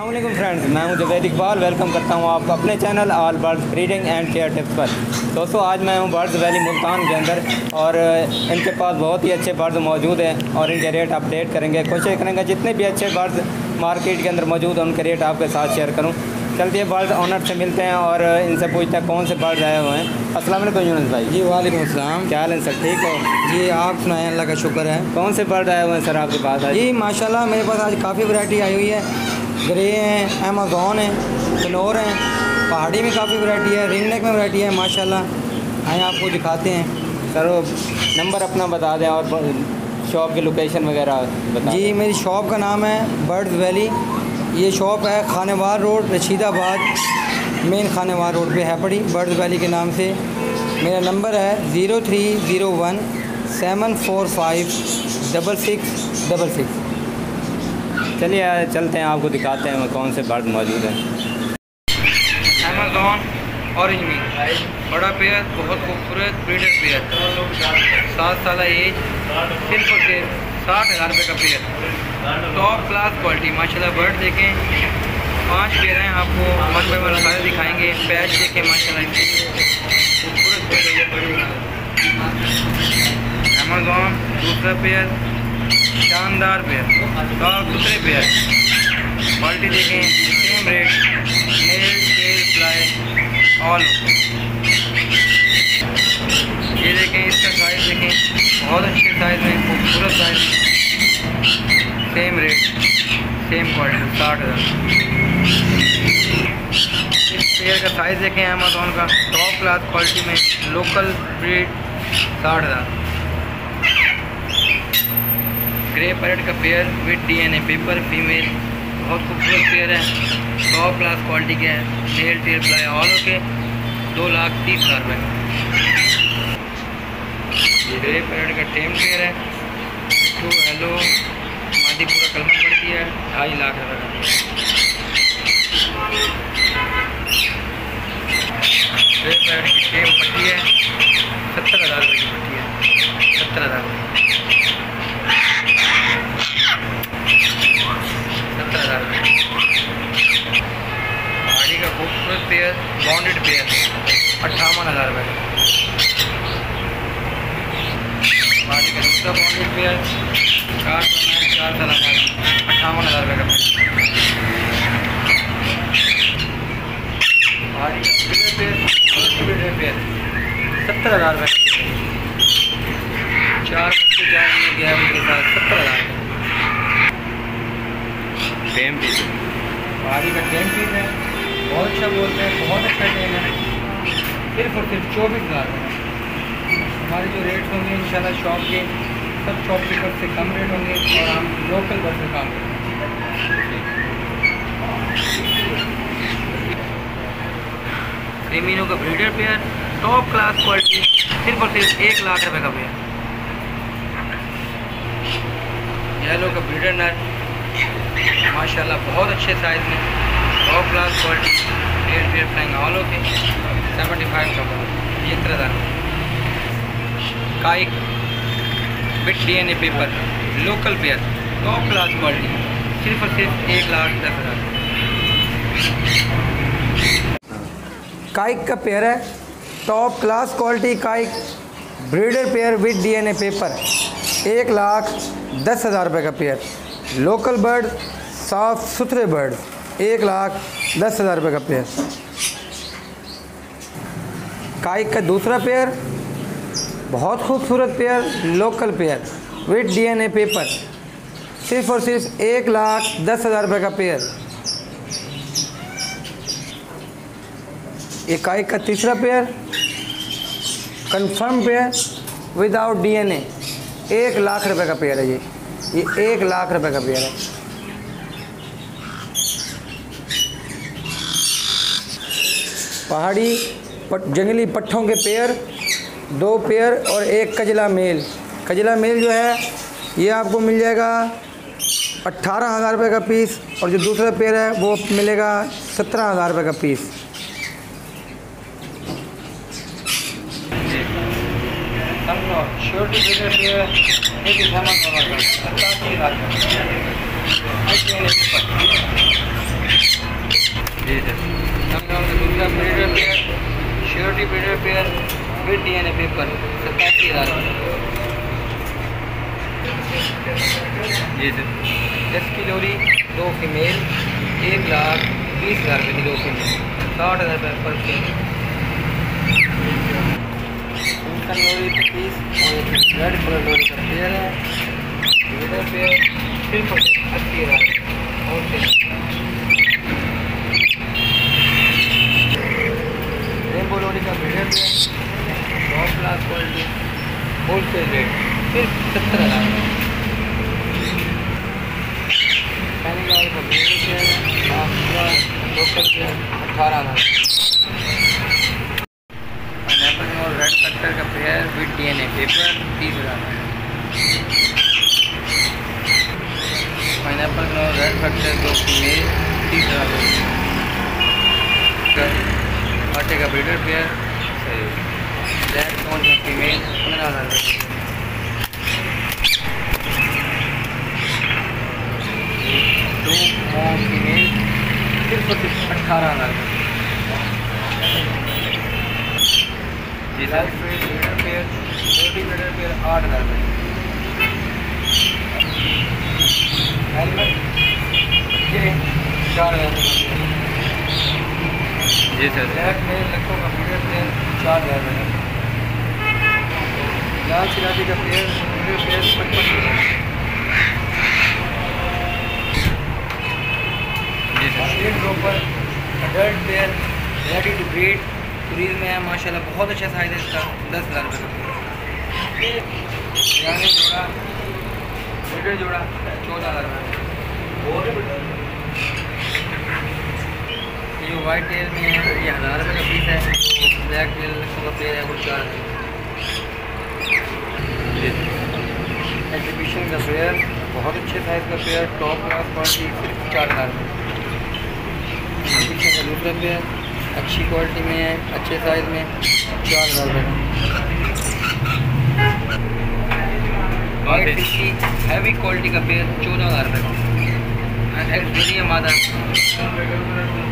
अस्सलाम वालेकुम फ्रेंड्स, मैं हूं जवेद इकबाल। वेलकम करता हूं आपको अपने channel all birds breeding and care tips पर। दोस्तों, आज मैं हूं बर्ड्स वैली मुल्तान के अंदर और इनके पास बहुत ही अच्छे बर्ड्स मौजूद हैं और इनके रेट अपडेट करेंगे। कोशिश करेंगे जितने भी अच्छे बर्ड्स मार्केट के अंदर मौजूद हैं उनके रेट आपके साथ शेयर करूँ। चलते बर्ड्स ऑनर से मिलते हैं और इनसे पूछते हैं कौन से बर्ड्स आए हुए हैं। अस्सलाम वालेकुम यूनुस भाई। जी वालेकुम अस्सलाम। क्या हाल है सर, ठीक हो? जी आप सुनाएं, अल्लाह का शुक्र है। कौन से बर्ड आए हुए हैं सर आपके पास आज? जी माशाल्लाह मेरे पास आज काफ़ी वैरायटी आई हुई है। ग्रे हैं, अमेज़ॉन है, कनौर हैं, पहाड़ी में काफ़ी वैरायटी है, रिंग नेक में वैरायटी है माशाल्लाह। आए आपको दिखाते हैं। सर वो नंबर अपना बता दें और शॉप की लोकेशन वगैरह बता। जी मेरी शॉप का नाम है बर्ड्स वैली। ये शॉप है Khanewal road, Rashidabad main Khanewal road पे है पड़ी, बर्ड्स वैली के नाम से। मेरा नंबर है 0301 745 6666। चलिए चलते हैं, आपको दिखाते हैं कौन से बर्ड मौजूद हैं। अमेज़ॉन ऑरेंज में बड़ा पेयर, बहुत खूबसूरत ब्रीडर पेयर, 7 साल एज, सिर्फ और सिर्फ 60,000 रुपये का पेयर। टॉप क्लास क्वालिटी माशाल्लाह। बर्ड देखें, 5 पेयर हैं, आपको वन बाई वन सारे दिखाएंगे। पैच देखें माशाल्लाह, खूबसूरत पेयर। अमेज़ॉन दूसरा पेयर, शानदार पेयर, साफ सुथरे पेयर। क्वालिटी देखें, same rate, male tail fly all. ये देखें, इसका साइज़ देखें, बहुत अच्छे साइज़ में, खूबसूरत size, same rate, same quality, 60,000। इस पेयर का साइज़ देखें अमेज़ॉन का, टॉप क्लास क्वालिटी में, लोकल ब्रीड, 60,000। ग्रे पैरेट का pair with DNA paper, female, बहुत खूबसूरत पेयर है, टॉप क्लास क्वालिटी के है। मेल टेल फ्लाई ऑल के 2,30,000 रुपये। ग्रे पैरेट का टेम पेयर है, टू हेलो मादी पूरा कलमा पड़ती है, 2.5 लाख रुपये का। ग्रे पैरेट की टेम पट्टी है, 70,000 रुपये की पट्टी है, 70,000 रुपये। 70,000 रुपये। पहाड़ी का खूबसूरत पेयर, बॉन्डेड पेयर, 58,000 रुपये का। पहाड़ी का दूसरा बॉन्डेड पेयर, 4 साल 58,000 रुपये का। पहाड़ी का पेयर, पेयर 70,000 रुपये का। 4 बच्चे जाएंगे गया उनके साथ, 70,000 रुपये। टेम पीस, पहाड़ी का टेम पीस है, बहुत अच्छा बोलते हैं, बहुत अच्छा टेम है, सिर्फ और सिर्फ 24,000 रुपये। हमारे जो रेट्स होंगे इंशाल्लाह शॉप के सब शॉपकीपर से कम रेट होंगे और हम लोकल बस से काम करेंगे। क्रीमिनो का breeder pair, top class quality, सिर्फ और सिर्फ 1 लाख रुपये का पेयर। येलो का ब्रीडर नर माशाल्लाह, बहुत अच्छे साइज़ में, top class quality, pair flying all okay, 75 का 73,000। Caique with DNA paper, local pair, top class quality, सिर्फ और सिर्फ 1,10,000। काइक का पेयर है, top class quality caique breeder pair with DNA paper, 1,10,000 रुपये का पेयर। लोकल बर्ड, साफ सुथरे बर्ड, 1,10,000 रुपये का पेयर। काइक का दूसरा पेयर, बहुत खूबसूरत pair, local pair with DNA paper, सिर्फ और सिर्फ 1,10,000 रुपये का पेयर। एक काइक का तीसरा pair, confirm pair without DNA, 1 lakh रुपये का पेयर है। ये 1 लाख रुपये का पेयर है। पहाड़ी जंगली पट्ठों के पेयर, 2 पेयर और 1 कजला मेल। कजला मेल जो है ये आपको मिल जाएगा 18,000 रुपये का पीस और जो दूसरा पेयर है वो मिलेगा 17,000 रुपये का पीस। जी सर। दूसरा breeder pair, surety breeder pair with DNA paper 87,000 जी सर। 10 की लोरी, 2 फीमेल, 1,20,000 रुपये की 2 फीमेल, 60,000 रुपये पर पेयर। उनका लोरी 30 और रेड कलर लोरी का पेयर है। ब्रीडर पेयर सिर्फ 80,000 और रेनबो लोरी का breeder pair top class quality, wholesale rate सिर्फ 70,000। पैनिकॉल का breeder pair local pair 18,000। Pineapple और रेड कटर का pair with DNA paper 30,000। Pineapple और रेड कटर 2 फीमेल 30,000। आटे का ब्रीडर पेयर सही, ब्लैक टोन का फीमेल 15,000 रुपये। दो मॉम फीमेल सिर्फ 18,000 रुपये। ब्रीडर पेयर, छोटी ब्रीडर पेयर 8,000 रुपये। हेलमेट ये 4,000 रुपये जी सर। ब्लैक में लखों का ब्रीडर पेयर 4,000 रुपये। लाल सिराजी का पेयर ब्रीडर पेयर 55,000 जी सर। Street roper adult pair ready to breed क्रीज में है माशाल्लाह, बहुत अच्छा साइज है इसका, 10,000 रुपये का। यानी जोड़ा ब्रीडर जोड़ा 14,000 रुपये। ये वाइट टेल में है, ये 1,000 रुपये का पीस है। जो ब्लैक टेल का पेयर है वो 4,000। एग्जीबिशन का पेयर बहुत अच्छे साइज़ का पेयर, टॉप क्लास क्वालिटी, सिर्फ 4,000 रुपये। एग्जीबिशन का दूसरा पेयर अच्छी क्वालिटी में है, अच्छे साइज़ में, 4,000 रुपये का। वाइट की हैवी क्वालिटी का पेयर 14,000 रुपये का। एक्स मादा